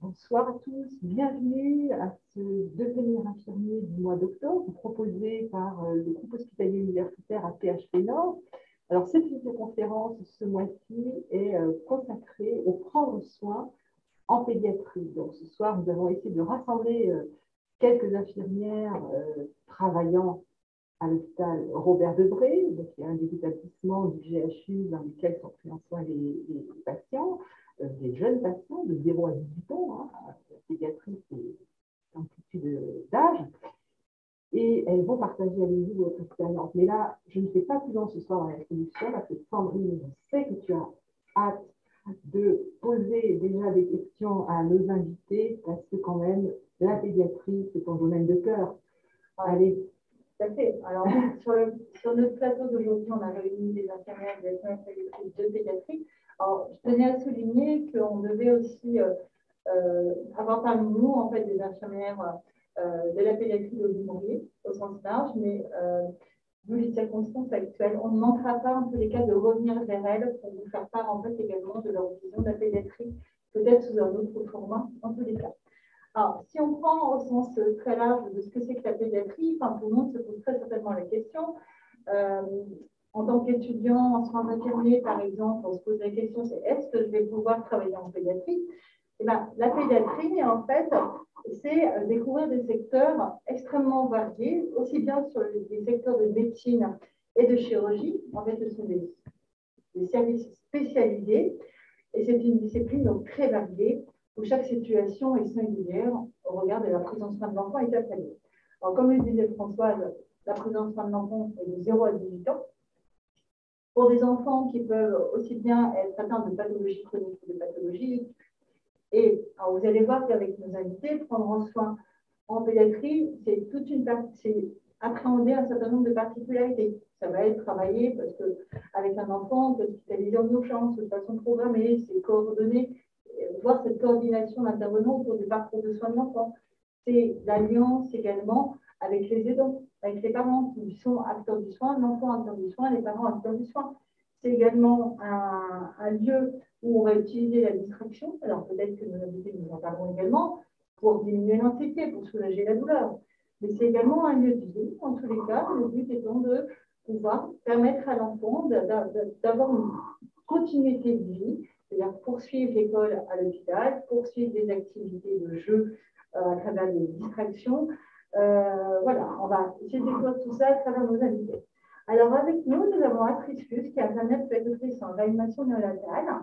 Bonsoir à tous, bienvenue à ce devenir infirmier du mois d'octobre proposé par le groupe hospitalier universitaire à PHP Nord. Alors cette visioconférence ce mois-ci est consacrée au prendre soin en pédiatrie. Donc ce soir, nous avons essayé de rassembler quelques infirmières travaillant à l'hôpital Robert Debré, donc il y a un des établissements du GHU dans lequel sont pris en soin les patients, des jeunes patients de 0 à 18 ans. Hein. La pédiatrie, c'est amplitude d'âge. Et elles vont partager avec vous votre expérience. Mais là, je ne fais pas plus long ce soir dans l'introduction parce que Sandrine, je sais que tu as hâte de poser déjà des questions à nos invités parce que quand même, la pédiatrie, c'est ton domaine de cœur. Allez. Tout à fait. Alors, sur notre plateau d'aujourd'hui, on a réuni des infirmières et des infirmières de pédiatrie. Alors, je tenais à souligner qu'on devait aussi avoir parmi nous, en fait, des infirmières de la pédiatrie de Montpellier, au sens large, mais vu les circonstances actuelles, on ne manquera pas, en tous les cas, de revenir vers elles pour vous faire part, en fait, également de leur vision de la pédiatrie, peut-être sous un autre format, en tous les cas. Alors, si on prend au sens très large de ce que c'est que la pédiatrie, enfin, tout le monde se pose très certainement la question. En tant qu'étudiant en soins infirmiers, par exemple, on se pose la question, c'est est-ce que je vais pouvoir travailler en pédiatrie? Eh bien, la pédiatrie, en fait, c'est découvrir des secteurs extrêmement variés, aussi bien sur les secteurs de médecine et de chirurgie. En fait, ce sont des services spécialisés et c'est une discipline donc très variée où chaque situation est singulière au regard de la prise en soin de l'enfant et de la famille. Alors, comme le disait Françoise, la prise en soin de l'enfant est de 0 à 18 ans. Pour des enfants qui peuvent aussi bien être atteints de pathologies chroniques que de pathologies. Et alors, vous allez voir qu'avec nos invités, prendre en soin en pédiatrie, c'est toute une partie, c'est appréhender un certain nombre de particularités. Ça va être travaillé parce qu'avec un enfant, on peut hospitaliser en urgence de façon programmée, c'est coordonné, voir cette coordination d'intervenants autour du parcours de soins de l'enfant. C'est l'alliance également avec les aidants, avec les parents qui sont acteurs du soin, l'enfant acteur du soin, les parents acteurs du soin. C'est également un lieu où on va utiliser la distraction. Alors peut-être que nos invités nous en parleront également pour diminuer l'anxiété, pour soulager la douleur. Mais c'est également un lieu de vie, en tous les cas, le but étant de pouvoir permettre à l'enfant d'avoir une continuité de vie, c'est-à-dire poursuivre l'école à l'hôpital, poursuivre des activités de jeu à travers des distractions. Voilà, on va essayer de découvrir tout ça à travers nos invités. Alors, avec nous, nous avons Atrice Fus, qui est infirmière pédiatrice en réanimation néonatale.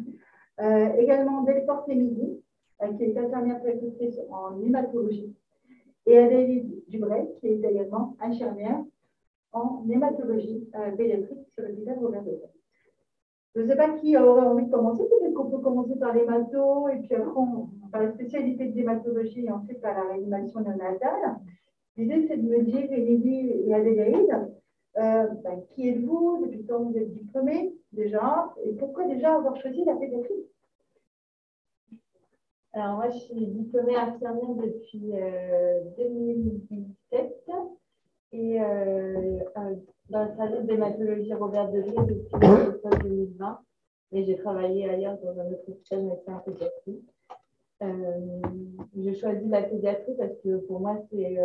Également Delporte-Midi, qui est infirmière pédiatrice en hématologie. Et Adélie Dubray, qui est également infirmière en hématologie pédiatrique sur l'hôpital Robert Debré. Je ne sais pas qui aurait envie de commencer. Peut-être qu'on peut commencer par l'hémato, et puis après, par la spécialité de l'hématologie, et ensuite par la réanimation néonatale. L'idée, c'est de me dire, Émilie et Adélaïde, qui êtes-vous, depuis quand vous êtes diplômés déjà, et pourquoi déjà avoir choisi la pédiatrie? Alors, moi, je suis diplômée infirmière depuis 2017 et dans le service d'hématologie Robert Debré depuis octobre 2020. Et j'ai travaillé ailleurs dans un autre hôpital médecin en pédiatrie. J'ai choisi la pédiatrie parce que pour moi, c'est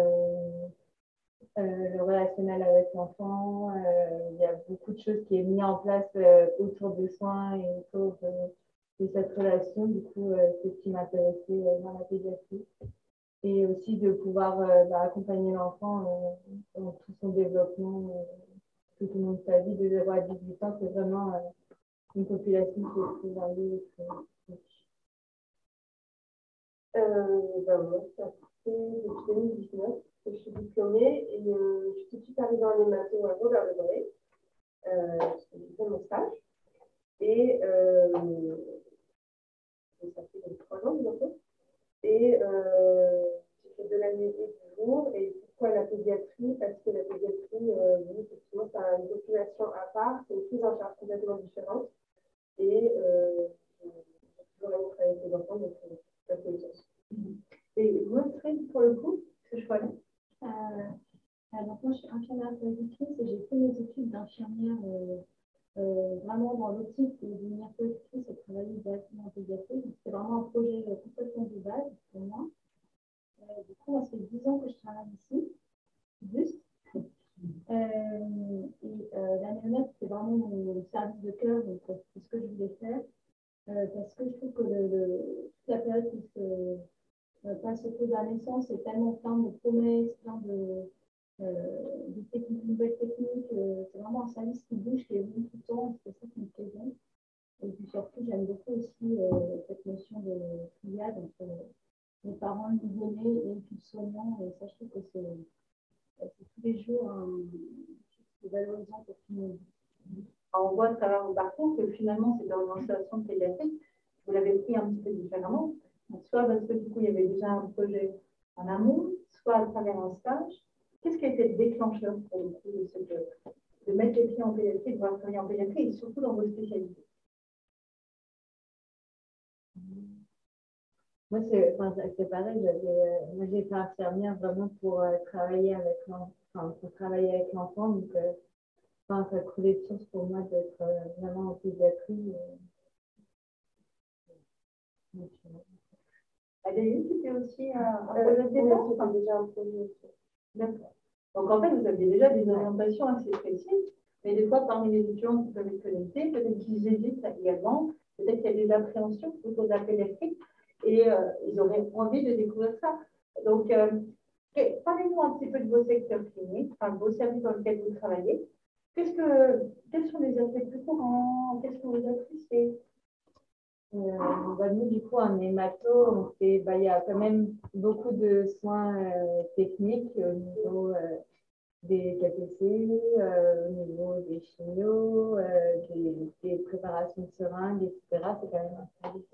le relationnel avec l'enfant. Il y a beaucoup de choses qui est mis en place autour des soins et autour de cette relation. Du coup, c'est ce qui m'intéressait dans la pédiatrie. Et aussi de pouvoir accompagner l'enfant dans tout son développement tout au long de sa vie, de 0 à 18 ans. C'est vraiment une population qui est très variée et très riche. Moi, ça fait depuis 2019 que je suis diplômée et je suis tout de suite arrivée en hémato à Robert Debré, parce que j'ai fait mon stage. Et ça fait 3 ans bientôt. Et j'ai fait de l'anesthésie du jour. Et pourquoi la pédiatrie? Parce que la pédiatrie, effectivement, ça a une population à part, c'est une prise en charge complètement différente. Et j'ai toujours aimé travailler avec les enfants, donc ça fait le sens. Et vous, pour le coup, ce choix-là? Alors, moi, je suis infirmière pédiatrice et j'ai fait mes études d'infirmière vraiment dans l'optique de devenir pédiatrice et travailler directement en pédiatrie. C'était vraiment un projet complètement de base. ici, juste. La néonate, c'est vraiment mon service de cœur, donc c'est ce que je voulais faire. Parce que je trouve que toute la période qui se passe autour de la naissance est tellement plein de promesses, plein de nouvelles techniques. C'est vraiment un service qui bouge, qui évolue tout le temps, c'est ça qui me plaît bien. Et puis surtout, j'aime beaucoup aussi cette notion de triade entre les parents, le nouveau-né et puis le soignant. Et ça, je trouve que c'est tous les jours c'est valorisant pour tout le monde. On voit à travers vos parcours que finalement, cette orientation de pédiatrie, vous l'avez pris un petit peu différemment. Soit parce que du coup, il y avait déjà un projet en amont, soit à travers un stage. Qu'est-ce qui a été le déclencheur pour le coup de mettre les pieds en pédiatrie, de voir travailler en pédiatrie et surtout dans vos spécialités? Moi, c'est pareil. Moi, j'ai été infirmière vraiment pour travailler avec l'enfant. Donc, ça coulait de source pour moi d'être vraiment en pédiatrie. Adélie, c'était aussi un projet de départ? C'était déjà un projet aussi. D'accord. Donc, en fait, vous aviez déjà des orientations assez précises, mais des fois, parmi les étudiants qui peuvent être connectés, peut-être qu'ils hésitent également, peut-être qu'il y a des appréhensions autour de la pédiatrie, et ils auraient envie de découvrir ça. Donc, parlez-nous un petit peu de vos secteurs cliniques, enfin, vos services dans lesquels vous travaillez. Quels sont les aspects plus courants? Qu'est-ce que vous appréciez? Nous, du coup, en hémato, il y a quand même beaucoup de soins techniques au niveau des KPC, au niveau des chimios, des préparations de seringues, etc. C'est quand même un service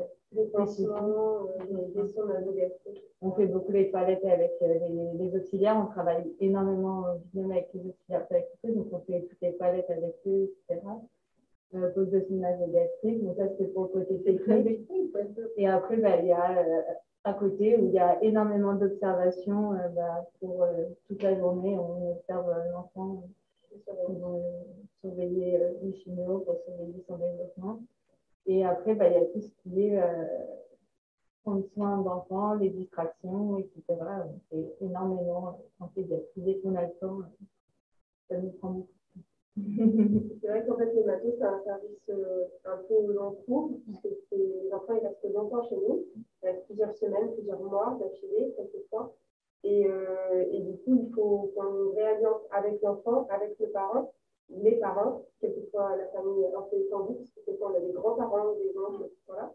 des soins nasogastriques. On fait beaucoup les toilettes avec les auxiliaires. On travaille énormément même avec les auxiliaires périculteurs, donc on fait toutes les toilettes avec eux, etc. Pose de sonde nasogastrique, donc ça c'est pour le côté technique. Et après, il y a à côté où il y a énormément d'observations pour toute la journée. On observe l'enfant pour surveiller les chimios, pour surveiller son développement. Et après, il y a tout ce qui est prendre soin d'enfants, les distractions, etc. On fait énormément en pédiatrie. Dès qu'on a le temps, ça nous prend beaucoup. C'est vrai qu'en fait, l'hémato, c'est un service un peu au long cours, puisque les enfants ils restent longtemps chez nous, ils restent plusieurs semaines, plusieurs mois d'affilée, quelquefois. Et du coup, il faut qu'on réalliance avec l'enfant, avec le parent, les parents, quelquefois la famille est un peu étendue, parce que quelquefois on a des grands-parents, des oncles, voilà.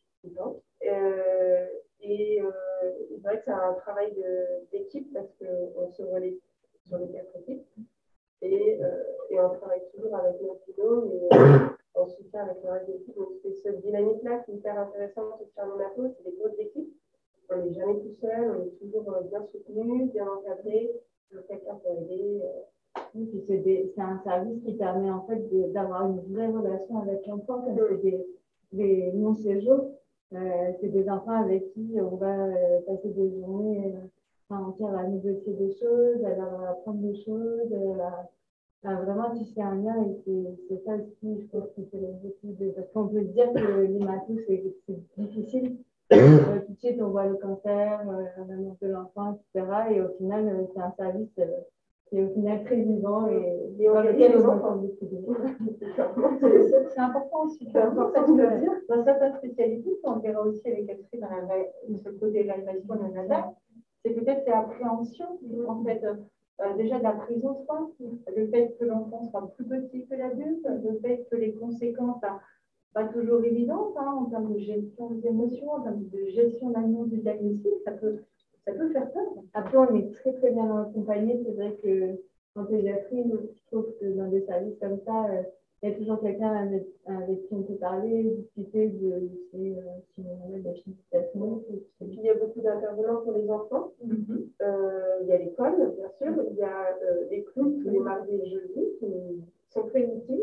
C'est vrai que c'est un travail d'équipe parce qu'on se relaie sur les 4 équipes. Et on travaille toujours avec nos binômes et en soutien avec le reste de l'équipe. Donc, c'est cette dynamique-là qui est hyper intéressante sur l'hémato. C'est des grosses équipes. On n'est jamais tout seul, on est toujours bien soutenu, bien encadré. Quelqu'un pour aider. Oui, puis c'est un service qui permet en fait d'avoir une vraie relation avec l'enfant, comme c'est des non-séjours. C'est des enfants avec qui on va passer des journées entières à négocier des choses, à leur apprendre des choses, vraiment tisser un lien. Et c'est ça aussi, je pense que c'est l'objectif. Parce qu'on peut se dire que l'hémato, c'est difficile. Tout de suite, on voit le cancer, l'amour de l'enfant, etc. Et au final, c'est un service qui est au final très vivant et dans lequel on entend beaucoup de choses. C'est important aussi. C'est important de le dire. Dans certaines spécialités, on verra aussi avec Catherine sur le côté de l'animation de la c'est peut-être l'appréhension, en fait, déjà de la prise au soin, le fait que l'enfant soit plus petit que l'adulte, le fait que les conséquences, pas toujours évidentes, en termes de gestion des émotions, en termes de gestion d'annonce du diagnostic, ça peut faire peur. Après, on est très très bien accompagné. C'est vrai qu'en pédiatrie, je trouve que dans des services comme ça, il y a toujours quelqu'un avec qui on peut parler, discuter de si on a des félicitations. Et puis, il y a beaucoup d'intervenants pour les enfants. Il y a l'école, bien sûr. Il y a les clubs tous les mardis et jeudis qui sont très utiles.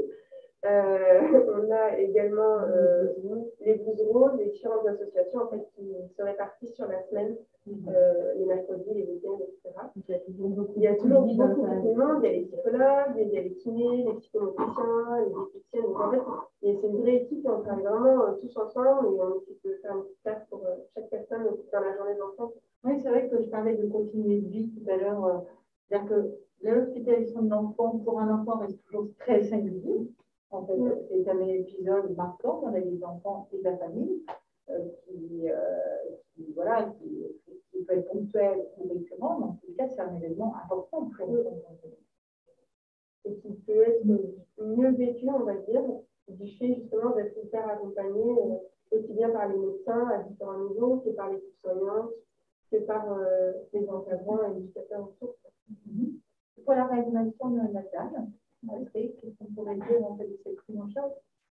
On a également les blousereaux, les différentes associations en fait, qui se répartissent sur la semaine, les mercredis, les week-ends, etc. Il y a toujours beaucoup de monde, il y a les psychologues, il y a les kinés, les psychomotriciens, les diététiciennes. Donc en fait, c'est une vraie équipe et on travaille vraiment tous ensemble et on essaie de faire une petite place pour chaque personne dans la journée de l'enfant. Oui, c'est vrai que je parlais de continuité de vie tout à l'heure. C'est-à-dire que l'hospitalisation de l'enfant, pour un enfant, reste toujours très singulier. En fait, c'est un épisode marquant dans la vie de l'enfant et de la famille voilà, qui peut être ponctuel ou récurrent, mais en tout cas, c'est un événement important pour l'enfant. Et qui peut être mieux vécu, on va dire, du fait justement d'être hyper accompagné aussi bien par les médecins à différents niveaux que par les soignants, que par les encadrants et les éducateurs autour. Pour la réanimation néonatale, qu'est-ce qu'on pourrait dire en fait de cette prise en charge?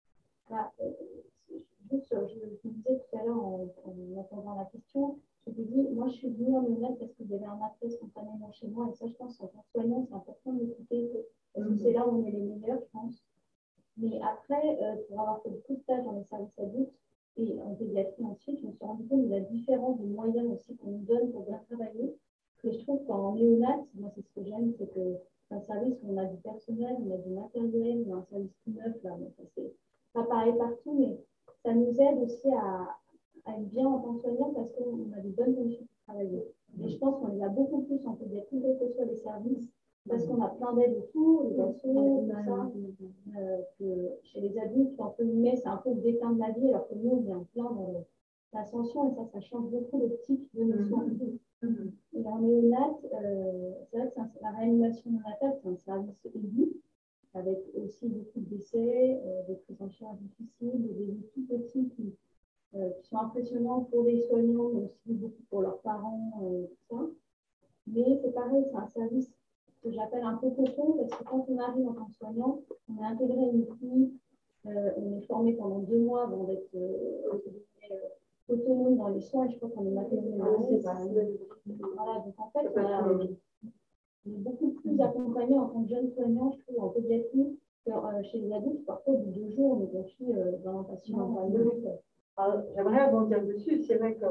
Juste, je me disais tout à l'heure en entendant la question, je me dis, moi je suis venue en néonat parce qu'il y avait un appel spontanément chez moi, et ça je pense en tant que soignant, c'est important de l'écouter, parce que c'est là où on est les meilleurs, je pense. Mais après, pour avoir fait beaucoup de stages dans les services adultes et en pédiatrie ensuite, je me suis rendu compte de la différence des moyens aussi qu'on nous donne pour bien travailler. Et je trouve qu'en néonat, moi c'est ce que j'aime, c'est que c'est un service où on a du personnel, on a du matériel, on a un service tout neuf, là, donc c'est pas pareil partout, mais ça nous aide aussi à être bien en tant que soignant parce qu'on a des bonnes conditions pour travailler. Et je pense qu'on les a beaucoup plus en pédiatrie, quels que soient les services, parce qu'on a plein d'aides autour, les assos, tout ça, que chez les adultes, entre guillemets, c'est un peu le déclin de la vie, alors que nous, on est en plein dans l'ascension, et ça change beaucoup l'optique de nos soins. Et en néonat, c'est vrai que la réanimation néonatale, c'est un service aigu, avec aussi beaucoup de décès, des prises en charge difficiles, des bébés tout petits qui sont impressionnants pour les soignants, mais aussi beaucoup pour leurs parents, tout ça. Mais c'est pareil, c'est un service que j'appelle un peu cocon, parce que quand on arrive en tant que soignant, on est intégré à une équipe, on est formé pendant 2 mois avant d'être autonome dans les soins, et je crois qu'on est matérialisé. Voilà, donc en fait, on est beaucoup plus accompagné en tant que jeune soignant, je trouve, en pédiatrie, que chez les adultes. Parfois, au bout de 2 jours, on est confié dans un patient. J'aimerais rebondir dessus. C'est vrai que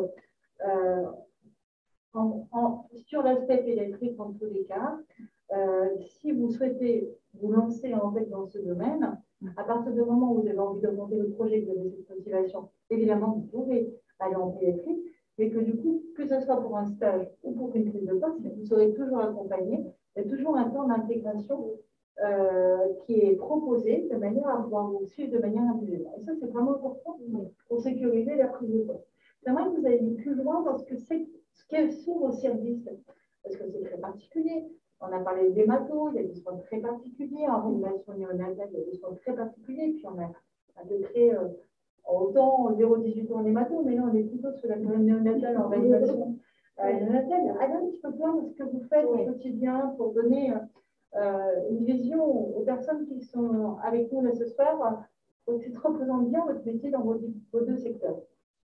sur l'aspect pédiatrique, en tous les cas, si vous souhaitez vous lancer en fait dans ce domaine, à partir du moment où vous avez envie de monter le projet, que vous avez cette motivation, évidemment, vous pouvez aller en pédiatrie, mais que du coup, que ce soit pour un stage ou pour une prise de poste, vous serez toujours accompagné. Il y a toujours un temps d'intégration qui est proposé de manière à pouvoir vous suivre de manière individuelle. Et ça, c'est vraiment important pour sécuriser la prise de poste. J'aimerais que vous alliez plus loin dans ce qu'elles sont vos services, parce que c'est très particulier. On a parlé des hématos, il y a des soins très particuliers. En réanimation néonatale, il y a des soins très particuliers. Puis on a un décret autant 0-18 ans en hémato, mais là, on est plutôt sur la période néonatale en réanimation néonatale. Allez un petit peu plus loin de ce que vous faites au quotidien pour donner une vision aux personnes qui sont avec nous là ce soir, qui se représentent bien votre métier dans vos 2 secteurs.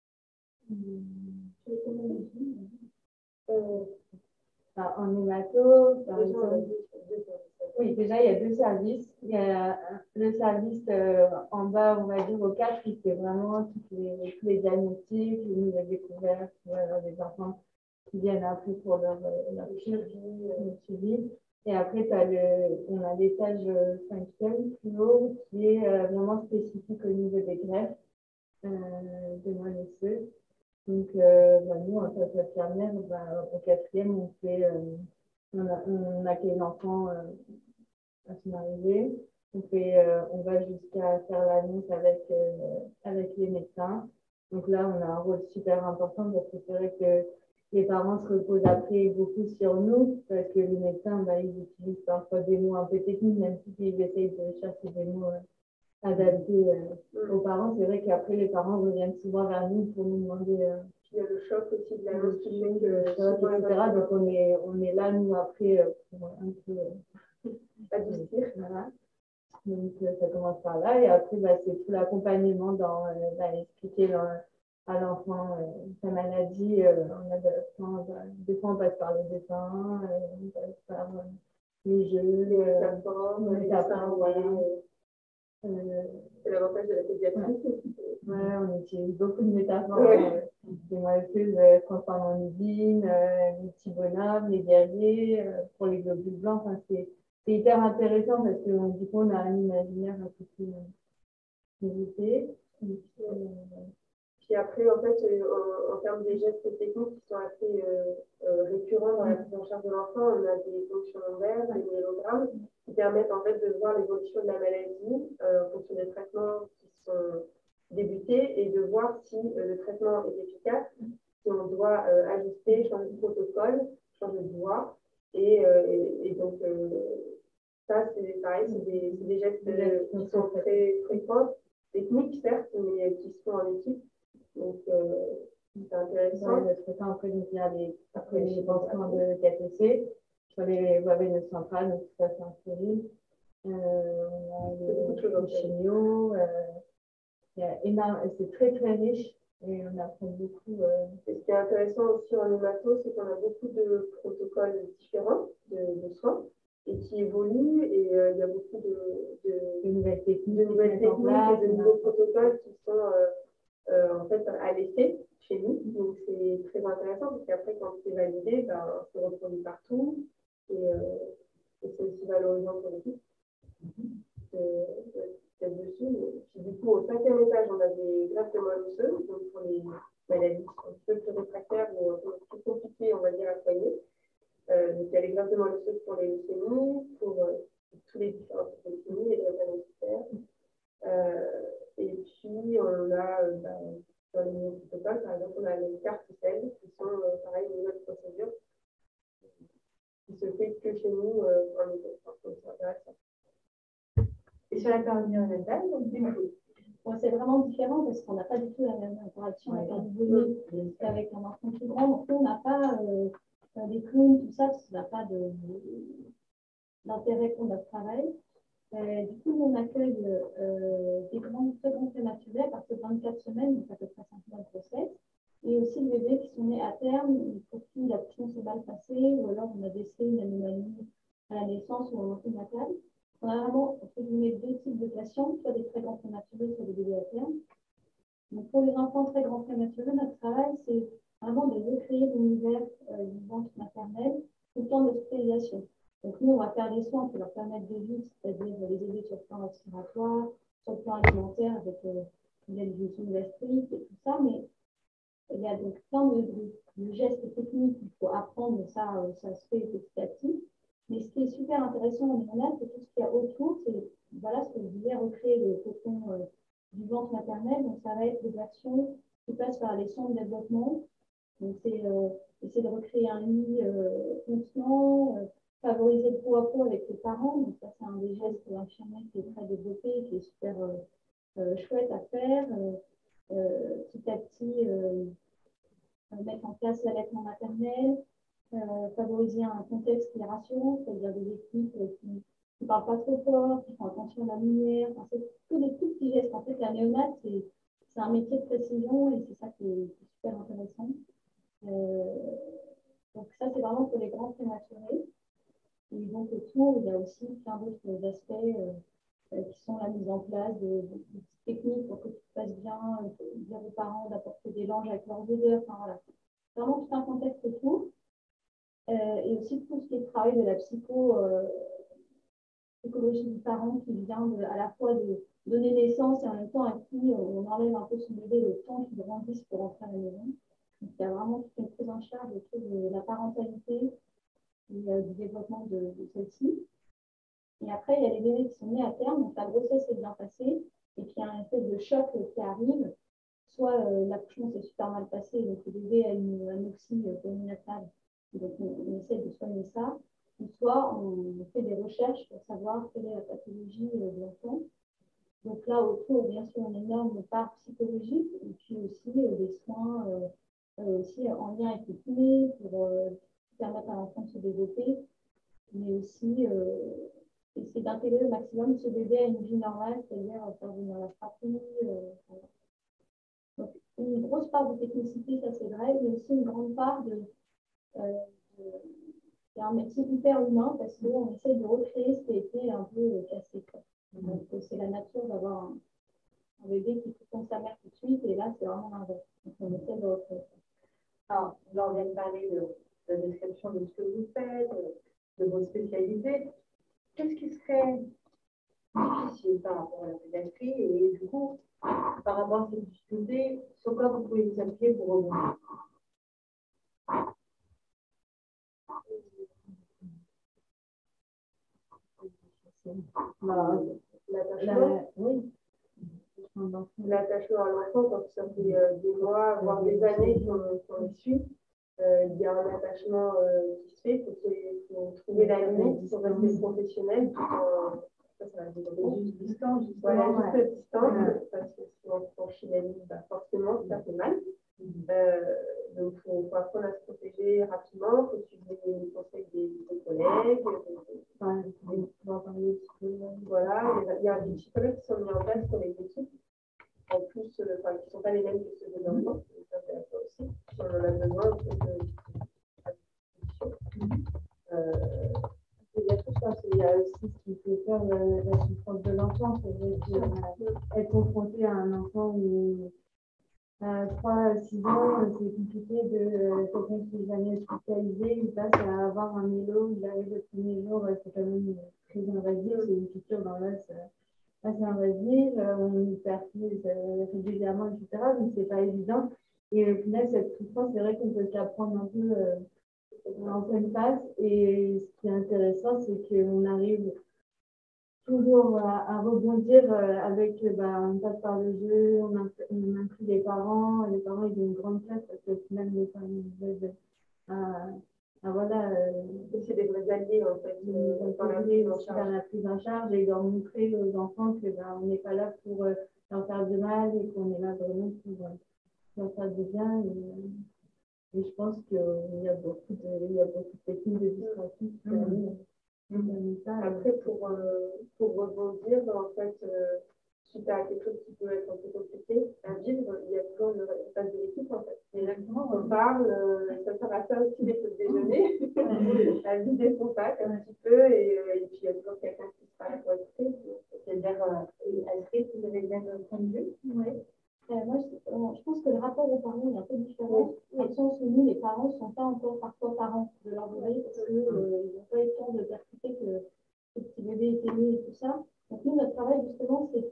En hémato, par exemple, oui, déjà, il y a 2 services. Il y a le service en bas, on va dire, au 4, qui fait vraiment tous les diagnostics, les nouvelles découvertes, les enfants qui viennent après pour leur suivi. Et après, on a l'étage 5e, plus haut, qui est vraiment spécifique au niveau des greffes de moelle osseuse. Donc, nous, en tant qu'infirmière, au 4e, on accueille l'enfant à son arrivée. On va jusqu'à faire l'annonce avec les médecins. Donc là, on a un rôle super important parce que c'est vrai que les parents se reposent après beaucoup sur nous parce que les médecins, ils utilisent parfois des mots un peu techniques, même s'ils essayent de chercher des mots adaptés aux parents. C'est vrai qu'après, les parents reviennent souvent vers nous pour nous demander... il y a le choc aussi de la le choc, etc. Donc, on est là, nous, après, pour un peu adoucir. Voilà. Donc, ça commence par là. Et après, c'est tout l'accompagnement dans expliquer à l'enfant sa maladie. Des fois, on passe par les dessins, on passe par les jeux, les métaphores, voilà. C'est l'avantage de la pédiatrie. Ouais, on utilise beaucoup de métaphores. Des moelleuses transforment en usine, les petits bonhommes, les guerriers, pour les globules blancs. Enfin, c'est hyper intéressant parce que du coup, on a un imaginaire un peu plus limité. Puis après, en fait, en termes des gestes techniques qui sont assez récurrents dans la prise en charge de l'enfant, on a des fonctions lombaires, des myélogrammes, qui permettent en fait de voir l'évolution de la maladie en fonction des traitements qui sont débutés et de voir si le traitement est efficace, si on doit ajuster, changer de protocole, changer de voie. Et donc, ça, c'est pareil, c'est des gestes qui sont très fréquents, techniques certes, mais qui se font en équipe. Donc, c'est intéressant. Le traitement après, donc, il y a les pansements de KTC sur les voies veineuses centrales, donc tout ça c'est en stérile. On a les chimios. Il y a énorme, c'est très très riche et on apprend beaucoup. Et ce qui est intéressant aussi en hémato, c'est qu'on a beaucoup de protocoles différents de soins et qui évoluent. Et il y a beaucoup de nouvelles techniques, et de nouveaux protocoles qui sont en fait à l'essai chez nous. Donc c'est très intéressant parce qu'après, quand c'est validé, ben, c'est reproduit partout et c'est aussi valorisant pour l'équipe. Dessus. Puis, du coup, au 5e étage, on a des greffes de moelle osseuse, donc pour les maladies qui sont un peu plus réfractaires ou un peu plus compliquées, on va dire, à soigner. Donc, il y a les greffes de moelle osseuse pour les leucémies, pour tous les différents types de leucémies, les drépanocytaires. Et puis, on a dans les nouveaux protocoles, par exemple, on a les cartes celles qui sont, pareil, une nouvelle procédure qui se fait que chez nous en Europe. Donc, c'est intéressant. Et sur la période néonatale, donc du coup, bon, c'est vraiment différent parce qu'on n'a pas du tout la même interaction avec un nouveau-né qu'avec un enfant plus grand. Donc, on n'a pas des clowns, tout ça, parce que ça n'a pas d'intérêt pour notre travail. Du coup, on accueille des très grands prématurés à partir de 24 semaines, donc à peu près 5 mois de grossesse. Et aussi des bébés qui sont nés à terme, pour qui l'accouchement s'est mal passé, ou alors on a décelé une anomalie à la naissance ou en anténatal. On a vraiment, entre guillemets, deux types de patients, soit des très grands prématurés, soit des bébés à terme. Donc, pour les enfants très grands prématurés, notre travail, c'est vraiment de recréer l'univers du ventre maternel tout le temps d'hospitalisation. Donc, nous, on va faire des soins qui leur permettent de vivre, c'est-à-dire les aider sur le plan respiratoire, sur le plan alimentaire avec l'alimentation gastrique et tout ça, mais il y a donc plein de gestes techniques qu'il faut apprendre, ça se fait petit à petit. Mais ce qui est super intéressant en néonat, c'est tout ce qu'il y a autour, c'est voilà, ce que je disais, recréer le cocon du ventre maternel. Donc, ça va être des actions qui passent par les soins de développement. Donc, c'est essayer de recréer un lit contenant, favoriser le pot à pot avec les parents. Donc, ça, c'est un des gestes infirmiers qui est très développé, qui est super chouette à faire. Petit à petit, mettre en place l'allaitement maternel. Favoriser un contexte qui est rassurant, c'est-à-dire des équipes qui ne parlent pas trop fort, qui font attention à la lumière. Enfin, c'est tous des tout petits gestes. En fait, la néonate, c'est un métier de précision et c'est ça qui est super intéressant. Donc ça, c'est vraiment pour les grands prématurés. Et donc autour, il y a aussi plein d'autres aspects qui sont la mise en place de petites techniques pour que tout se passe bien, dire aux parents d'apporter des langes avec leurs odeurs. Enfin, voilà. Vraiment tout un contexte autour. Et aussi tout ce qui est travail de la psychologie du parent qui vient à la fois de donner naissance et en même temps à qui on enlève un peu son bébé le temps qu'il grandisse pour rentrer à la maison. Donc, il y a vraiment toute une prise en charge autour de la parentalité et du développement de celle-ci. Et après, il y a les bébés qui sont nés à terme, donc la grossesse est bien passée, et puis il y a un espèce de choc qui arrive. Soit l'accouchement s'est super mal passé, donc le bébé a une anoxie périnatale. Donc, on essaie de soigner ça. Ou soit, on fait des recherches pour savoir quelle est la pathologie de l'enfant. Donc là, autour, bien sûr, une énorme part psychologique et puis aussi des soins aussi en lien avec le kiné pour permettre à l'enfant de se développer, mais aussi essayer d'intégrer au maximum ce bébé à une vie normale, c'est-à-dire faire venir la fratrie. Donc, une grosse part de technicité, ça c'est vrai, mais aussi une grande part c'est un métier hyper humain parce qu'on essaie de recréer ce qui a été un peu cassé. Donc, c'est la nature d'avoir un bébé qui comprend sa mère tout de suite, et là, c'est vraiment l'inverse. Donc, on essaie de recréer ça. Alors, là, on vient de parler de la description de ce que vous faites, de vos spécialités. Qu'est-ce qui serait difficile par rapport à la pédiatrie et du coup, par rapport à ces difficultés, sur quoi vous pouvez vous appuyer pour rebondir. Oui. L'attachement à l'enfant, quand ça fait des mois, voire des années qu'on le suit, il y a un attachement qui se fait. Il faut trouver la limite pour rester professionnel tout en. Ça va dire juste distance, voilà, juste distance, parce que si on franchit la ligne, forcément, ça fait mal. Donc, il faut apprendre à se protéger rapidement, il faut suivre les conseils des collègues, voilà, il y a des psychologues qui sont mis en place pour les équipes, en plus, qui ne sont pas les mêmes que ceux de l'enfant, donc ça c'est ça aussi, si on en a besoin, on peut il y a aussi ce qui peut faire la souffrance de l'enfant, c'est vrai que être confronté à un enfant où à 3 à 6 ans, c'est compliqué de quelqu'un qui n'est jamais hospitalisé, il passe à avoir un mélo, il arrive le premier jour, c'est quand même très invasif, c'est une piqûre dans l'os assez invasive, on perfuse régulièrement, etc. Donc c'est pas évident. Et au final, cette souffrance, c'est vrai qu'on peut se la prendre un peu en pleine face. Et ce qui est intéressant, c'est qu'on arrive toujours à rebondir avec, on passe par le jeu, on inclut les parents ils ont une grande place parce que même les parents ils voilà, c'est des vrais alliés en fait, dans la prise en charge et leur montrer aux enfants que on n'est pas là pour leur faire du mal et qu'on est là vraiment pour leur faire du bien. Et je pense qu'il y a beaucoup de techniques de distraction qui permettent. Après, pour rebondir, en fait, suite à quelque chose qui peut être un peu compliqué à vivre, il y a toujours une phase de l'équipe, en fait. Exactement, on parle, ça sert à ça aussi les pauses déjeuner, à vider son sac un petit peu, et puis il y a toujours quelqu'un qui sera là pour écouter. C'est-à-dire, Astrid, vous avez le même point de vue? Oui. Moi, je pense que le rapport aux parents est un peu différent, dans le sens où nous, les parents ne sont pas encore parfois parents de leur bébé, parce qu'ils n'ont pas eu le temps de percuter que ce petit bébé était né et tout ça. Donc nous, notre travail, justement, c'est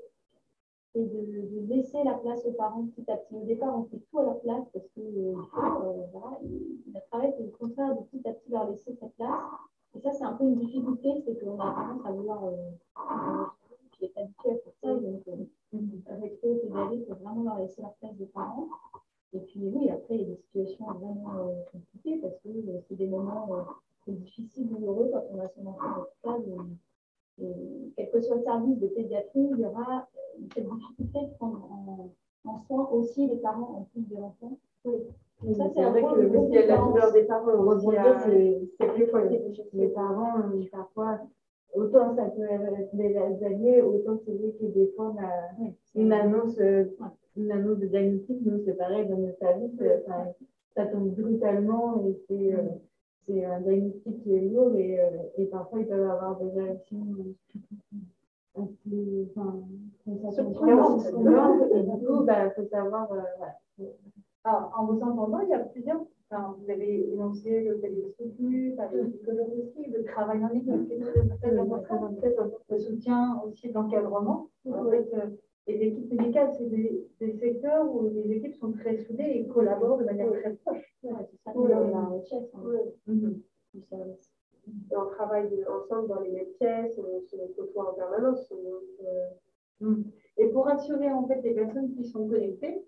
de laisser la place aux parents petit à petit. Au départ, on fait tout à leur place, parce que voilà, notre travail, c'est au contraire de petit à petit leur laisser cette place. Et ça, c'est un peu une difficulté, c'est qu'on a tendance à vouloir qui est habitué à faire ça, donc avec eux, il faut vraiment leur laisser leur place de parents. Et puis oui, après, il y a des situations vraiment compliquées parce que c'est des moments difficiles, douloureux quand on a son enfant à l'hôpital. Quel que soit le service de pédiatrie, il y aura cette difficulté de prendre en soin aussi les parents en plus de l'enfant. Oui. Ça, c'est vrai que il y a la douleur des parents. C'est plus fois les parents, parfois, autant ça peut être des alliés, autant c'est vrai que des fois, une annonce de diagnostic, nous, c'est pareil dans notre service, ça tombe brutalement et c'est un diagnostic qui est lourd et parfois ils peuvent avoir des réactions surprenantes. Et du coup, il faut savoir. Alors, en vous entendant, il y a plusieurs. Enfin, vous avez énoncé le télésoutenu, le psychologue aussi, le travail en équipe, le soutien aussi d'encadrement. En fait, les équipes médicales, c'est des secteurs où les équipes sont très soudées et collaborent de manière très proche. C'est ça la richesse du service. Et on travaille ensemble dans les mêmes pièces, on se côtoie en permanence. Et pour assurer en fait les personnes qui sont connectées,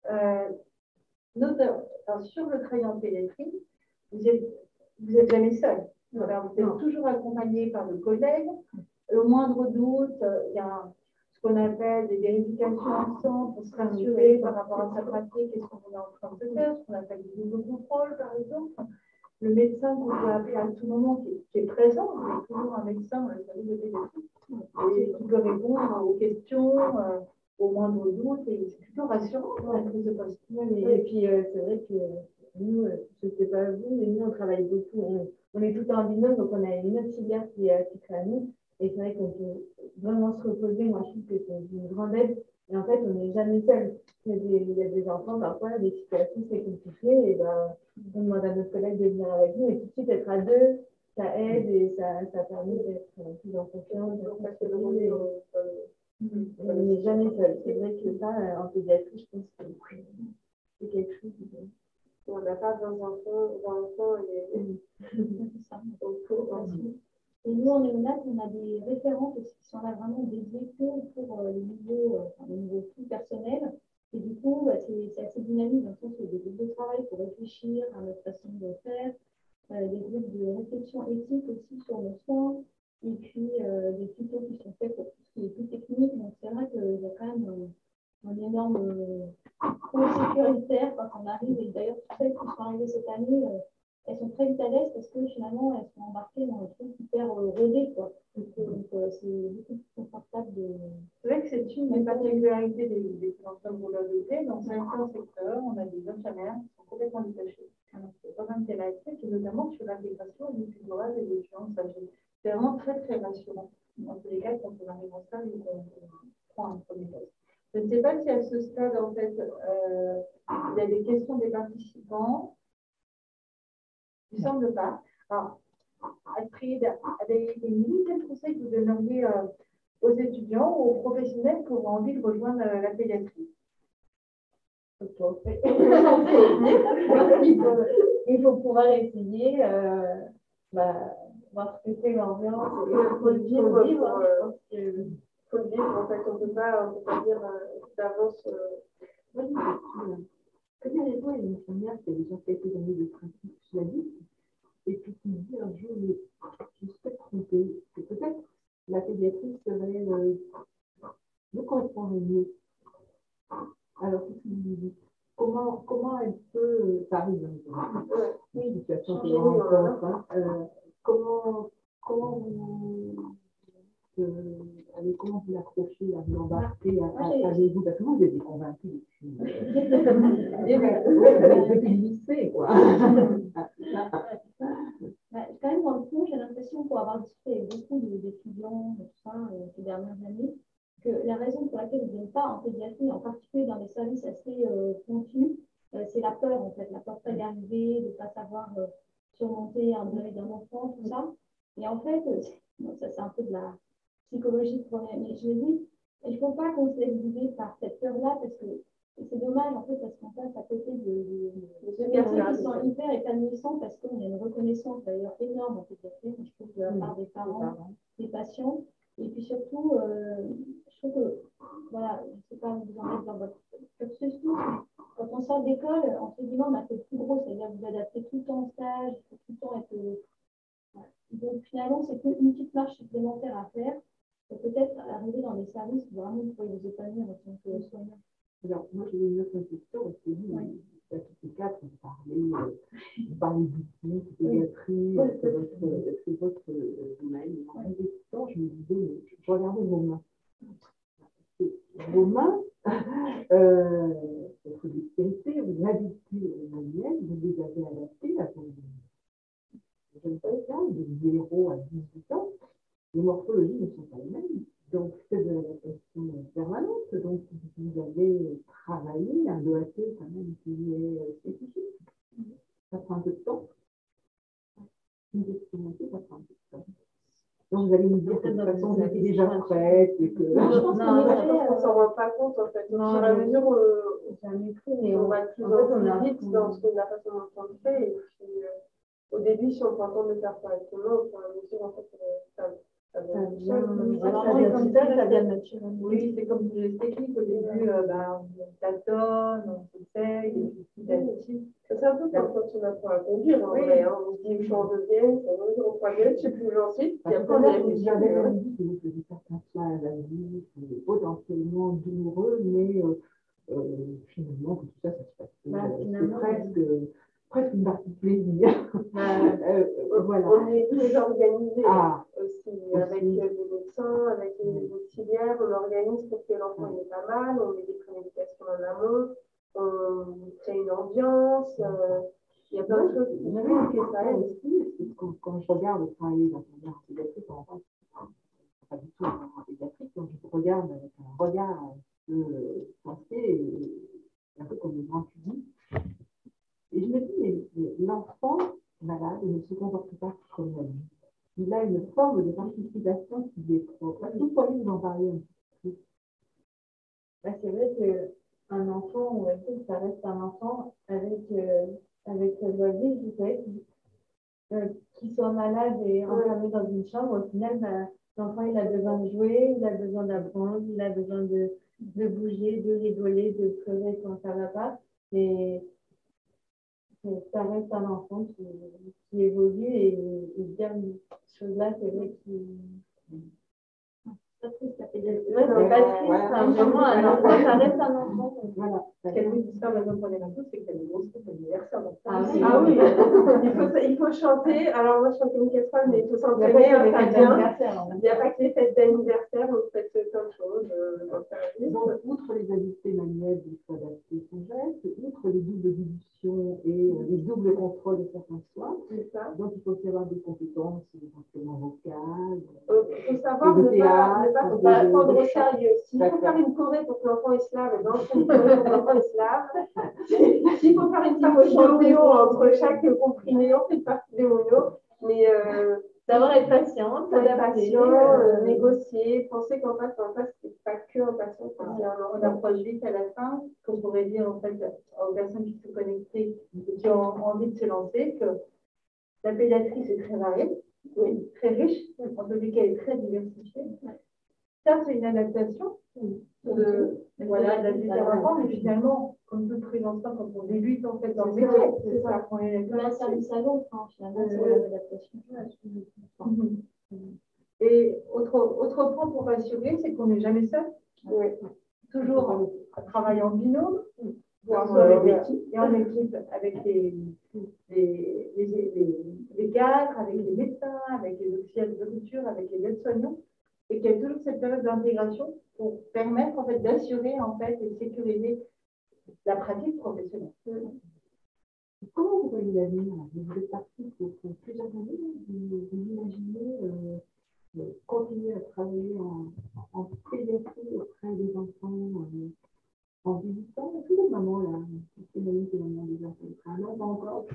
sur le travail en pédiatrie, vous êtes jamais seul. Alors, vous êtes toujours accompagné par le collègue. Au moindre doute, il y a ce qu'on appelle des vérifications ensemble pour se rassurer par rapport à sa pratique, qu'est-ce qu'on est en train de faire, ce qu'on appelle des nouveaux contrôles, par exemple. Le médecin qu'on peut appeler à tout moment, qui est présent, il y a toujours un médecin dans le service de pédiatrie, et qui peut répondre aux questions, au moindre doute, et c'est plutôt rassurant pour la prise de poste. Et puis, c'est vrai que nous, je ne sais pas vous, mais nous, on travaille beaucoup. On est tout en binôme, donc on a une autre filière qui est attitrée à nous. Et c'est vrai qu'on peut vraiment se reposer. Moi, je trouve que c'est une grande aide. Et en fait, on n'est jamais seul. Il y a des enfants, parfois, des situations, c'est compliqué. Et on demande à notre collègue de venir avec nous. Et tout de suite, être à deux, ça aide et ça permet d'être plus en confiance. On n'est jamais seul. C'est vrai que ça, en pédiatrie, je pense que n'a pas 20 enfants et C'est ça. donc, faut- Et nous, en néonat, on a des référentes aussi qui sont là vraiment dédiées que pour les niveaux tout personnels. Et du coup, c'est assez dynamique dans le sens où il y a des groupes de travail pour réfléchir à notre façon de faire, des groupes de réflexion éthique aussi sur nos soins, et puis des tutos qui sont faits pour tout ce qui est plus technique. Donc, c'est vrai qu'il y a quand même un énorme pôle sécuritaire quand on arrive. Et d'ailleurs, toutes celles qui sont arrivées cette année, elles sont très vite à l'aise parce que finalement, elles sont embarquées dans un truc hyper rodé, quoi. Donc, c'est beaucoup plus confortable de. C'est vrai que c'est une des particularités des ensembles pour l'ADP. Dans certains secteurs, on a des infirmières qui sont complètement détachées. C'est pas même thématique, et notamment sur l'intégration et l'étudiant des étudiants. C'est vraiment très, très rassurant. Dans tous les cas, quand on arrive en salle, on prend un premier poste. Je ne sais pas si à ce stade, en fait, il y a des questions des participants. Il ne semble pas. Alors, Astrid, avec des milliers, quels conseils vous donneriez aux étudiants ou aux professionnels qui ont envie de rejoindre la pédiatrie? Il faut pouvoir essayer, voir ce que c'est l'ambiance. Il faut le vivre. Je pense que Faut le vivre, en fait, on peut pas dire d'avance. Moi, j'ai une question. Peut-être une infirmière qui a déjà quelques années de pratique chez la vie, et puis qui me dit un jour, mais je suis peut-être trompée, que peut-être la pédiatrie serait me correspondrait mieux. Alors, qu'est-ce que vous lui dites? Comment elle peut, ça arrive dans une situation que l'on rencontre, hein, comment comment vous l'accrochez, à vous embarquer, avec vous? Parce que moi, vous êtes convaincue depuis. Depuis le lycée, quoi. Quand même, dans le fond, j'ai l'impression, pour avoir discuté avec beaucoup d'étudiants tout ça, ces dernières années, que la raison pour laquelle ils ne viennent pas en pédiatrie, en particulier dans des services assez pointus, c'est la peur, en fait, la peur d'y arriver, de ne pas savoir surmonter un deuil d'un enfant, tout ça. Et en fait, ça c'est un peu de la psychologie première, mais je me dis, il ne faut pas qu'on se laisse guider par cette peur-là, parce que c'est dommage, en fait, parce qu'on passe à côté de métiers qui sont hyper épanouissants, parce qu'il y a une reconnaissance d'ailleurs énorme en pédiatrie, je trouve, de la part des parents, des patients. Et puis surtout, je trouve que, voilà, je ne sais pas où vous en êtes dans votre cursus, quand on sort d'école, entre guillemets, on a fait le plus gros, c'est-à-dire vous adaptez tout le temps au stage, il faut tout le temps être. Donc finalement, c'est qu'une petite marche supplémentaire à faire, et peut-être arriver dans des services où vraiment vous pouvez vous épanouir en tant que soignant. Alors, moi, j'ai une autre question, parce que vous, à tous les quatre, vous parlez d'outils, pédiatrie, c'est votre domaine. En réfléchissant, je me disais, je regardais vos mains. Vos mains, votre dextérité, vos habitudes manuelles, vous les avez adaptées à vos jeunes patients de 0 à 18 ans. Les morphologies ne sont pas les mêmes. Donc, c'est de l'adaptation permanente. Donc, vous avez travaillé un DOAT quand même qui est spécifique. Ça prend un peu de temps. Une destination, ça prend un peu de temps. Donc, vous allez me dire que de toute façon, vous étiez déjà prête et que. Non, on ne s'en rend pas compte en fait. Au fur et à mesure, on va de plus en plus vite dans la façon dont on le fait. Et puis, au début, si on s'entend de le faire correctement, au fur et à mesure, en fait, ça vient naturellement. Oui, c'est comme les techniques au début, on tâtonne, on s'essaye, et puis petit à petit. C'est un peu comme quand on apprend à conduire, en vrai. On se dit, je suis en deuxième, en troisième, je ne sais plus où j'en suis. Puis après, vous avez même dit que vous faisiez certains soins invasifs, potentiellement douloureux, mais finalement, que tout ça, ça se passe. C'est presque une partie de plaisir. Voilà. On est très organisé aussi, avec les médecins, avec les auxiliaires. On organise pour que l'enfant n'ait pas mal, on met des prémédications en amont, on crée une ambiance. Il y a plein de choses qui font ça aussi. Quand je regarde travailler dans un pédiatrique, pas du tout en pédiatrique, donc je regarde avec un regard un peu pensé, un peu comme le grand public. Et je me dis, mais l'enfant malade ne se comporte pas comme la vie. Il a une forme de participation qui est propre. Est-ce que vous pourriez nous en parler un petit peu? C'est vrai qu'un enfant ou adulte, ça reste un enfant avec avec Loisy, je disais, qu'il soit malade et enfermé dans une chambre, au final, bah, l'enfant, il a besoin de jouer, il a besoin d'apprendre, il a besoin de bouger, de rigoler, de pleurer quand ça ne va pas. Et ça reste un enfant qui évolue et bien, ces choses-là, c'est vrai qu'il. Pas triste, ça fait Ouais, c'est pas triste, hein, vraiment, un enfant, ça reste un enfant. Voilà. Ce qu'elle nous dit ça maintenant pour les raconter, c'est qu'il y a des grosses fêtes d'anniversaire. Ah oui, oui. il faut chanter. Alors moi, je chante une casserole, mais il faut Il n'y a s'entraîner, pas que ça les fêtes vient. d'anniversaire. Il n'y a pas que les fêtes d'anniversaire, vous faites plein de choses dans sa vie. Donc, outre les habiletés manuelles, il faut adapter son geste, outre les doubles déductions et les doubles contrôles de certains soins. C'est ça. Donc, il faut aussi avoir des compétences éventuellement vocales. Il faut savoir ne pas prendre au sérieux. S'il faut faire une choré pour que l'enfant se lave, danser une choré pour que l'enfant se lave. S'il faut faire une partie de mono entre chaque comprimé, on fait une partie de mono. Mais savoir être patient, négocier, penser qu'en face, c'est pas que en passant. On approche vite à la fin, qu'on pourrait dire en fait aux personnes qui sont connectées et qui ont envie de se lancer que la pédiatrie c'est très varié, oui, très riche, en tous les cas elle est très diversifiée. Ça c'est une adaptation de la vie d'un enfant, mais finalement, comme toute prise en charge, quand on débute en fait dans le métier, c'est ça. On est un service à l'autre, finalement, c'est l'adaptation. Et autre point pour rassurer, c'est qu'on n'est jamais seul. Oui. Toujours en travail en binôme, voire et en équipe avec les cadres, avec les médecins, avec les officiels de culture, avec les aides-soignants, et qu'il y a toujours cette période d'intégration pour permettre en fait d'assurer en fait et de sécuriser la pratique professionnelle. Comment vous voyez l'avenir? Vous êtes parti pour plusieurs années, vous imaginez continuer à travailler en pédiatrie auprès des enfants en visitant tous les mamans là, c'est maman des enfants. Non, pas encore.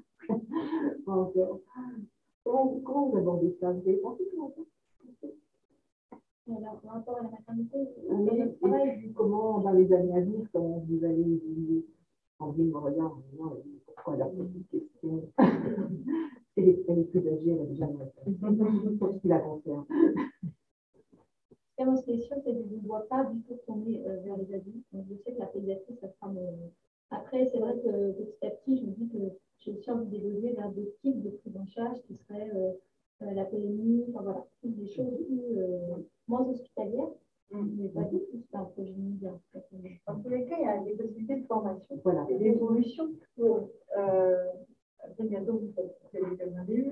Pas encore. Comment vous abordez ça? Vous avez pensé comment ça? Alors, par rapport à la maternité, Oui, et puis comment dans les années à venir, comment vous allez évoluer en disant, regarde, pourquoi la petite question? Elle est plus âgée, elle a déjà pour ce qui la concerne. moi, ce qui est sûr, c'est que je ne dois pas du tout tourner vers les adultes. Donc, je sais que la pédiatrie, ça sera mon. Après, c'est vrai que petit à petit, je me dis que j'ai aussi envie d'évoluer vers d'autres types de prise en charge qui seraient la PMI, enfin voilà, des choses moins hospitalières. Mais pas du tout, c'est un projet immédiat. Dans tous les cas, il y a des possibilités de formation et d'évolution. Après, bientôt, vous faites l'examen des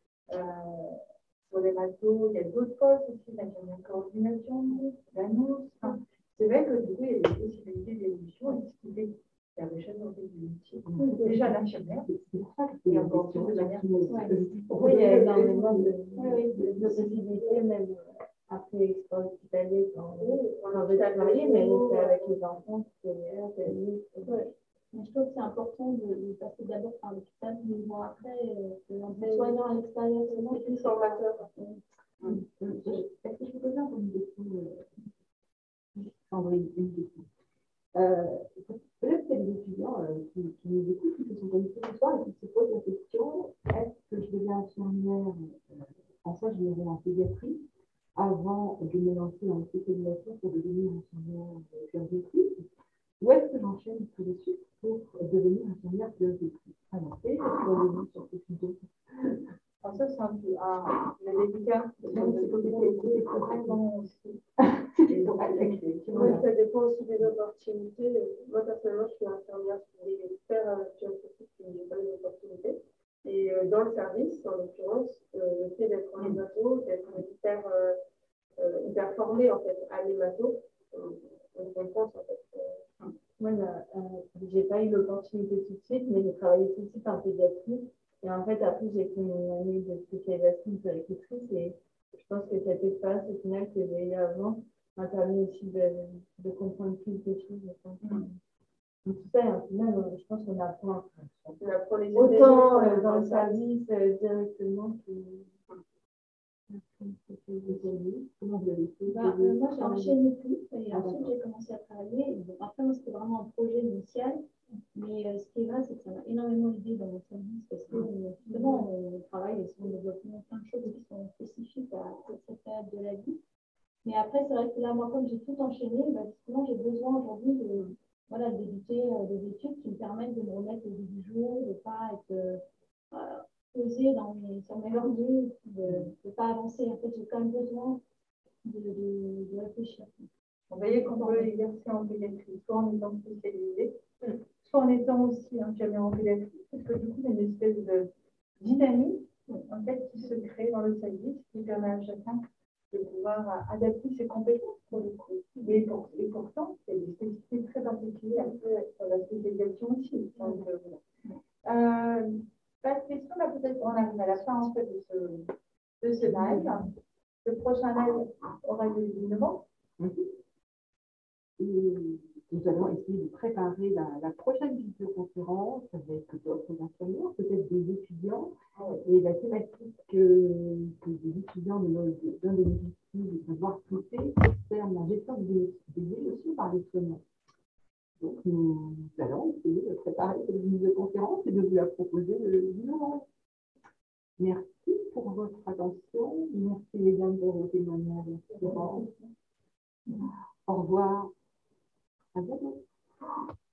sur les matos, il y a d'autres postes aussi, la coordination, l'annonce. C'est vrai que du coup, il y a des possibilités d'évolution et ce qui fait la recherche dans des métiers. Déjà, l'infirmière, et encore plus de manière. Oui, il y a énormément de possibilités, même après l'expérience hospitalière, on veut travailler, mais c'est avec les enfants, c'est meilleur. Mais je trouve que c'est important de passer d'abord par l'hôpital, mais bon, après, en soignant à l'extérieur, C'est plus formateur. Est-ce que je peux poser une question, Sandrine, une question? Peut-être qu'il y a des étudiants qui nous écoutent, qui se sont connectés ce soir et qui se posent la question, est-ce que je deviens infirmière en soins généraux en pédiatrie avant de me lancer dans la spécialisation pour devenir infirmière puéricultrice, ou est-ce que j'enchaîne tout de suite pour devenir infirmière puéricultrice? Alors, quel est votre avis sur ce sujet? Alors ça, c'est un peu le délicat. Oui, ça dépend aussi des opportunités. Moi, personnellement, je suis infirmière, je suis expert puéricultrice, qui n'ai pas les opportunités. Et dans le service, en l'occurrence, le fait d'être en hémato, d'être hyper formé en fait à l'hémato, on pense en fait. Moi, j'ai pas eu l'opportunité tout de suite, mais j'ai travaillé tout de suite en pédiatrie. Et en fait, après, j'ai fait une année de spécialisation de puéricultrice et je pense que cette expérience, au final, que j'ai eu avant, m'a permis aussi de comprendre plus de choses. Donc, tout ça, au final, je pense qu'on apprend Les autant dans le service directement que. Comment vous avez fait? Moi, j'ai enchaîné tout et ensuite, j'ai commencé à travailler. Et bon, après, moi, c'était vraiment un projet initial. Mais ce qui est vrai, c'est que ça m'a énormément aidé Alors, comme j'ai tout enchaîné, bah, sinon, j'ai besoin aujourd'hui de, voilà, de débuter des études qui me permettent de me remettre au bout du jour, de ne pas être posée sur mes lauriers, de ne pas avancer. En fait, j'ai quand même besoin de réfléchir. Vous voyez qu'on peut exercer en pédiatrie, soit en étant spécialisé, soit en étant aussi infirmière en pédiatrie, parce que du coup, il y a une espèce de dynamique en fait, qui se crée dans le service, qui permet à chacun de pouvoir adapter ses compétences pour le coup. Et pourtant, il y a des spécificités très particulières dans la spécialisation aussi. Donc, pas de questions, là peut-être qu'on arrive à la fin en fait, de ce live. Le prochain live aura lieu le 10 novembre. Et nous allons essayer de préparer la prochaine vidéoconférence avec d'autres infirmières, peut-être des étudiants. Et la thématique que les étudiants d'un de nos outils vont voir traiter concerne la gestion des émotions par les soignants. Donc, nous allons essayer de préparer cette vidéoconférence et de vous la proposer le 10 novembre. Merci pour votre attention. Merci, mesdames, pour vos témoignages. Au revoir. À bientôt.